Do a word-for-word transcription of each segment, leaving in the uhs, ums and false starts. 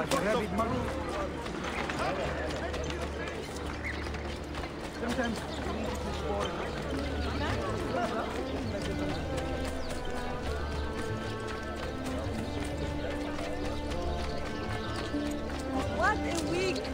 like a rabid monkey. Sometimes we need to spoil. What a week!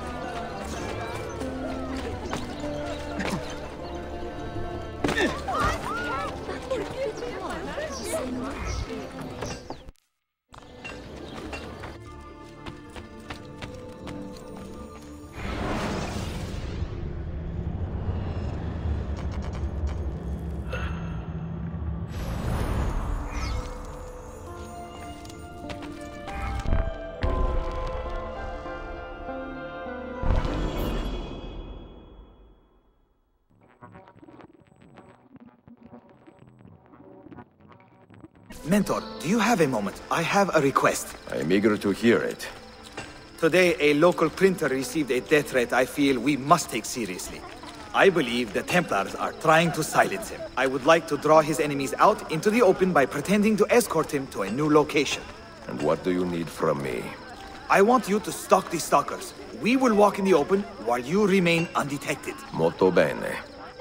Mentor, do you have a moment? I have a request. I am eager to hear it. Today, a local printer received a death threat I feel we must take seriously. I believe the Templars are trying to silence him. I would like to draw his enemies out into the open by pretending to escort him to a new location. And what do you need from me? I want you to stalk the stalkers. We will walk in the open while you remain undetected. Molto bene.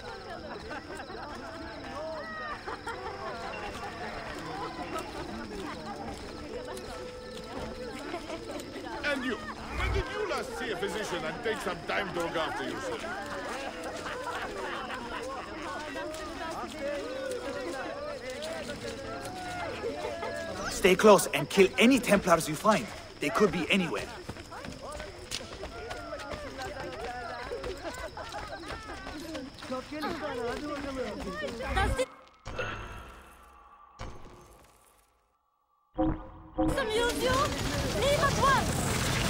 And you, when did you last see a physician and take some time to look after yourself? Stay close and kill any Templars you find. They could be anywhere. Some use you? Leave at once!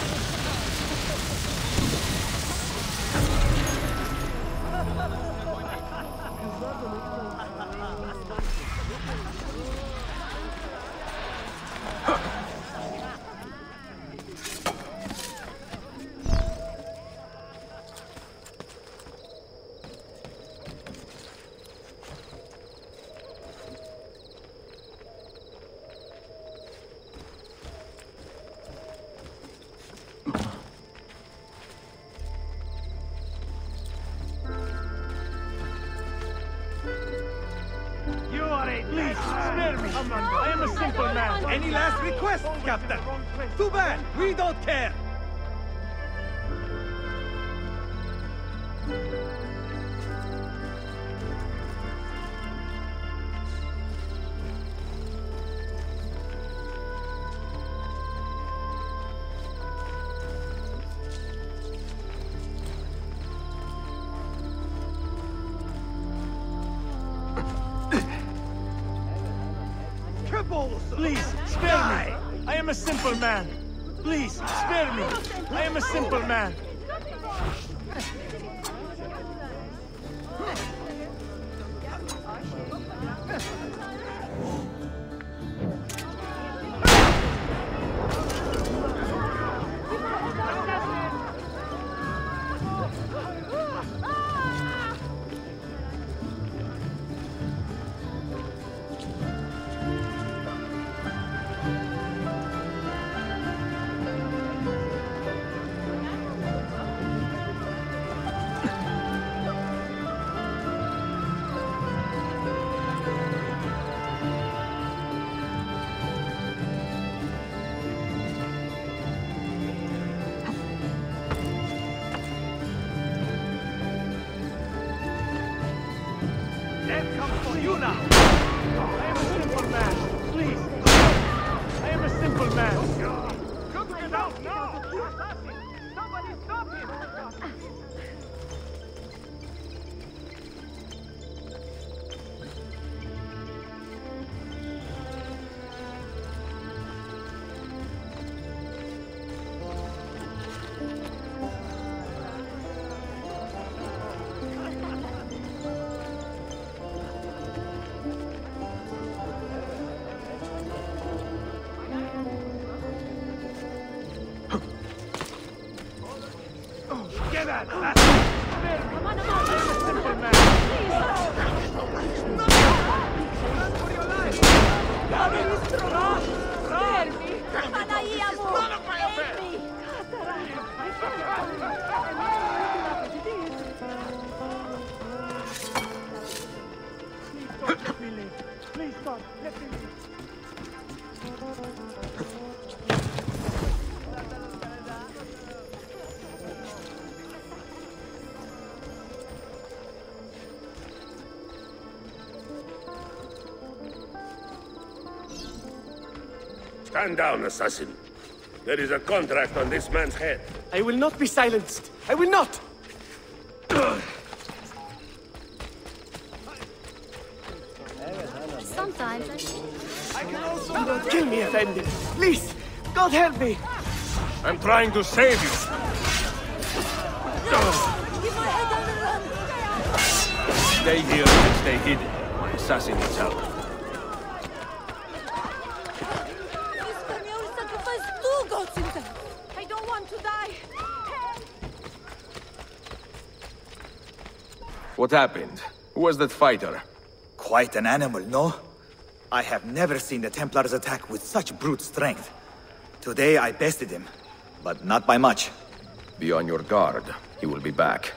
Please, spare me! I am a simple man! Any last request, Captain? Too bad! We don't care! Please, spare me! I am a simple man! Please, spare me! I am a simple man! Death comes for you now! I am a simple man! Please! I am a simple man! No, no! Somebody stop him! Get at that! Come on, come on! I'm a simple man! Please! No! Run for your life! Run! Run! Run! Run! Run! Run! Stand down, assassin. There is a contract on this man's head. I will not be silenced. I will not! Sometimes I... I can also... Don't kill me, Effendi. Please! God help me! I'm trying to save you. Give my head on the run! Stay here and stay hidden. My assassin needs help. This family will sacrifice two goats in them. I don't want to die. What happened? Who was that fighter? Quite an animal, no? I have never seen the Templars attack with such brute strength. Today I bested him, but not by much. Be on your guard. He will be back.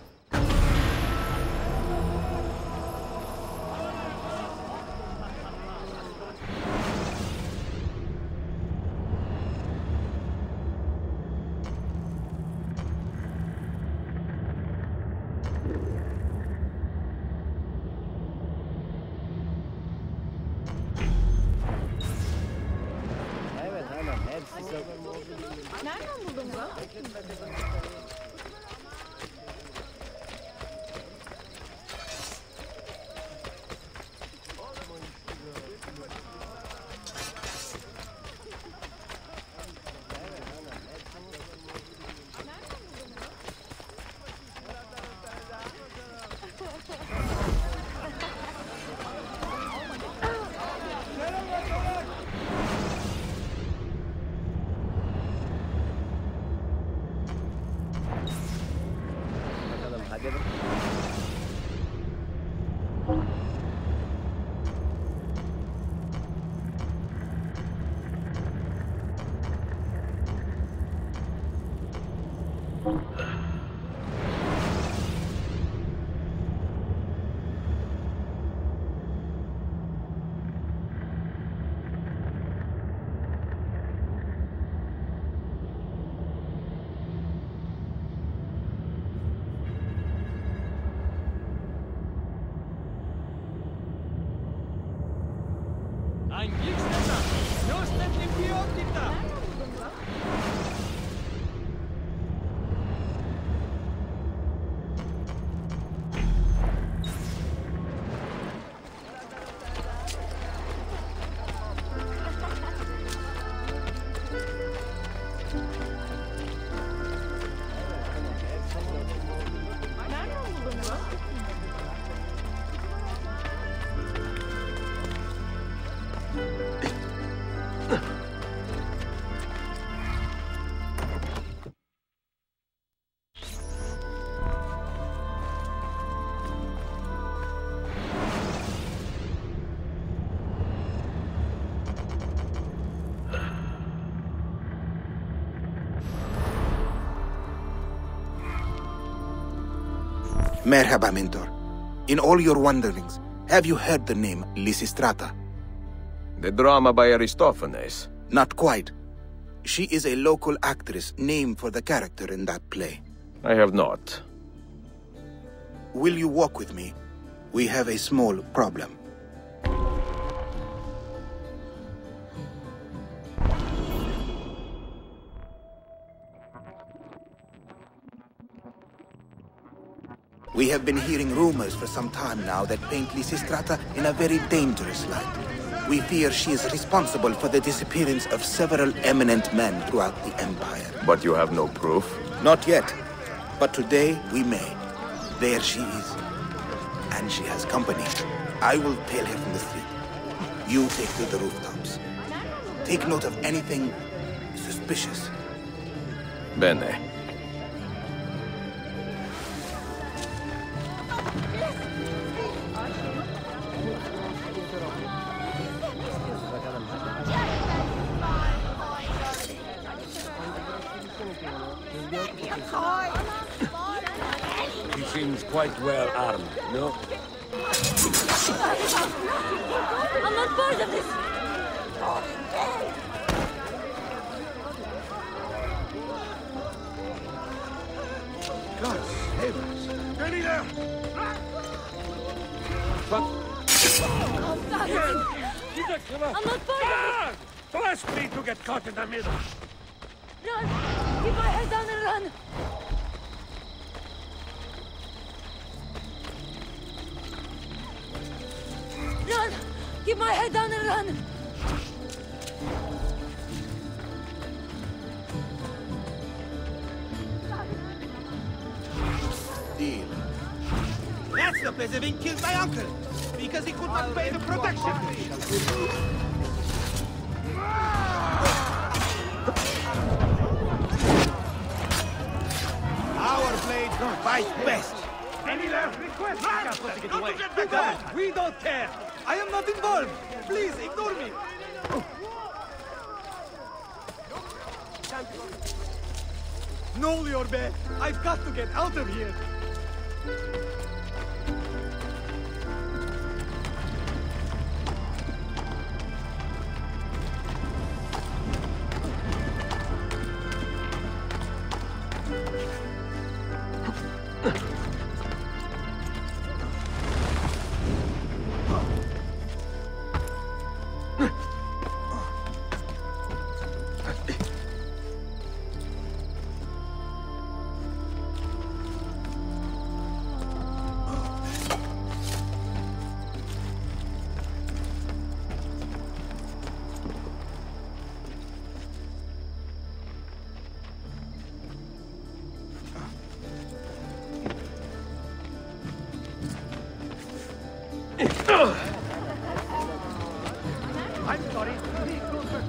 Nereden buldun bu? Merhaba, Mentor. In all your wanderings, have you heard the name Lysistrata? The drama by Aristophanes. Not quite. She is a local actress named for the character in that play. I have not. Will you walk with me? We have a small problem. We have been hearing rumors for some time now that paint Lysistrata in a very dangerous light. We fear she is responsible for the disappearance of several eminent men throughout the Empire. But you have no proof? Not yet. But today, we may. There she is. And she has company. I will tail her from the street. You take to the rooftops. Take note of anything suspicious. Bene. He seems quite well armed, no? I'm not part of this! God save us! Ready there! But... I'm not part of this! Blast me to get caught in the middle! Run! Keep my head down and run! Run! Keep my head down and run! Deal. That's the place having killed my uncle, because he could not pay the protection fee. Our blade fight best. Any last requests? To get away. No, we don't care. I am not involved. Please ignore me. No, Yorbe. I've got to get out of here. I'm sorry. Please go first.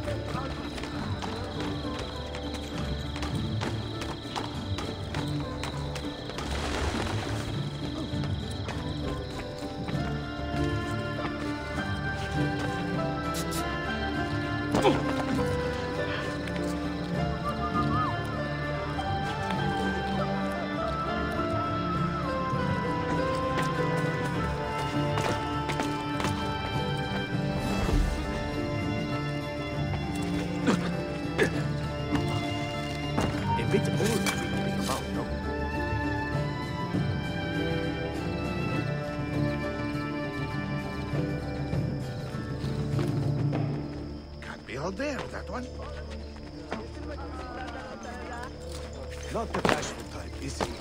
A bit old to be moving about, no? Can't be all there, that one. Not the bashful type, is he?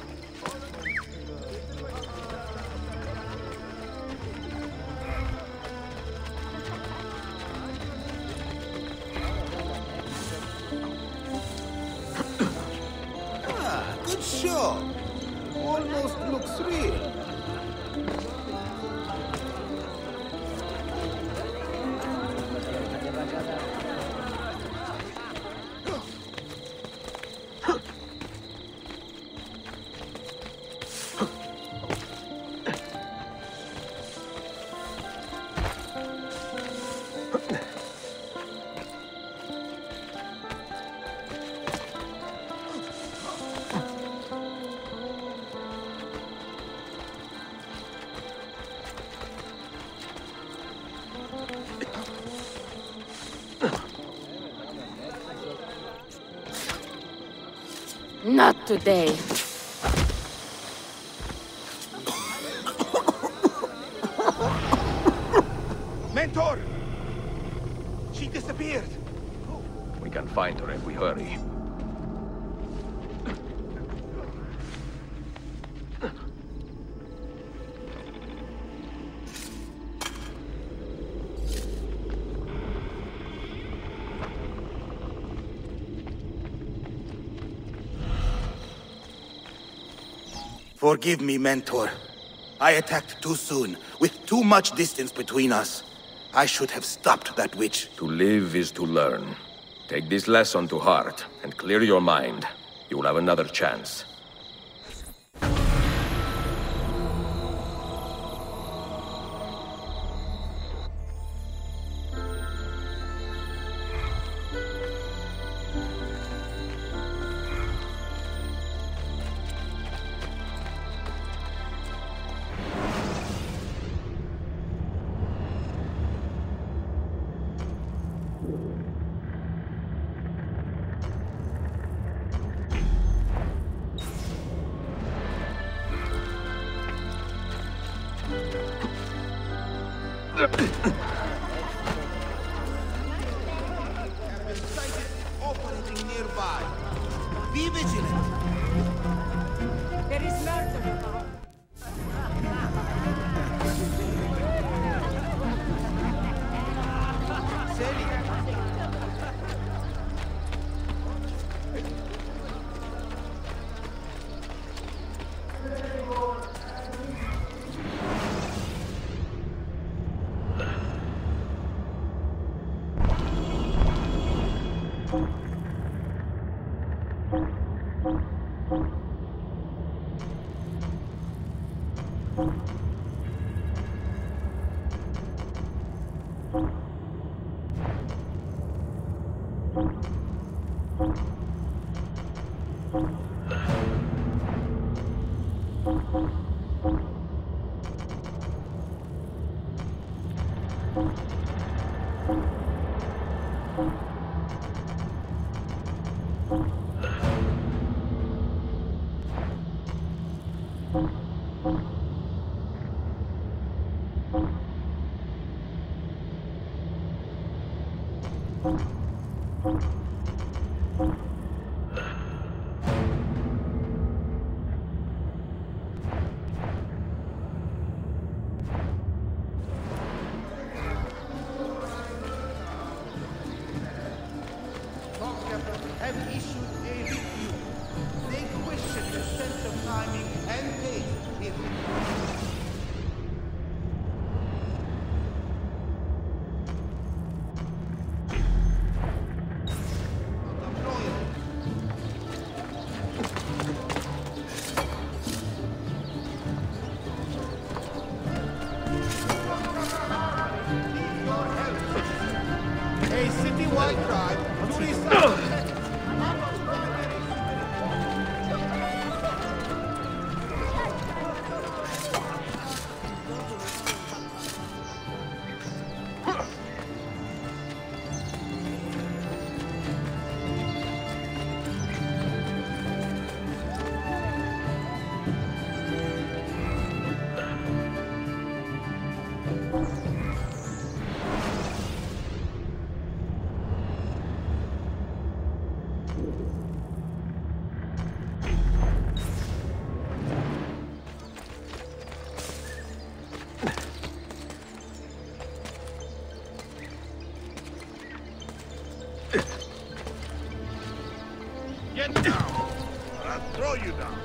Ah, good shot. Almost looks real. Not today. Mentor! She disappeared. We can find her if we hurry. Forgive me, Mentor. I attacked too soon, with too much distance between us. I should have stopped that witch. To live is to learn. Take this lesson to heart, and clear your mind. You will have another chance. There is murder. Have issued a review. They question the sense of timing and taste here. A citywide drive to recycle. Get down, or I'll throw you down.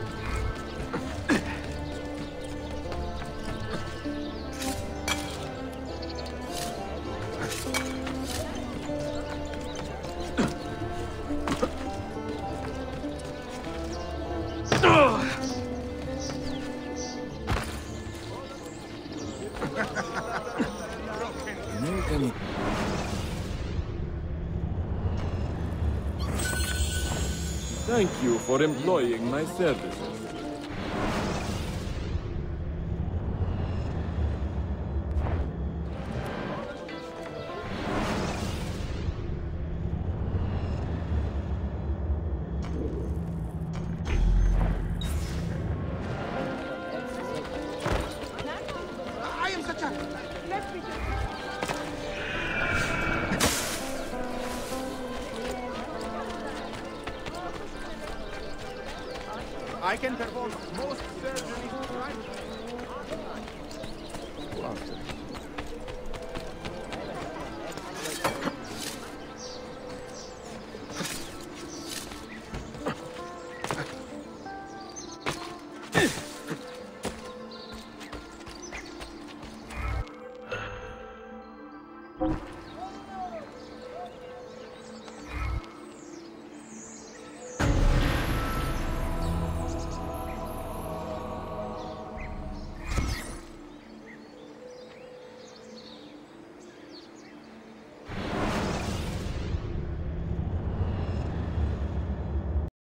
Thank you for employing my services. I am such a... Let me just... I can perform most surgeries right. Ugh.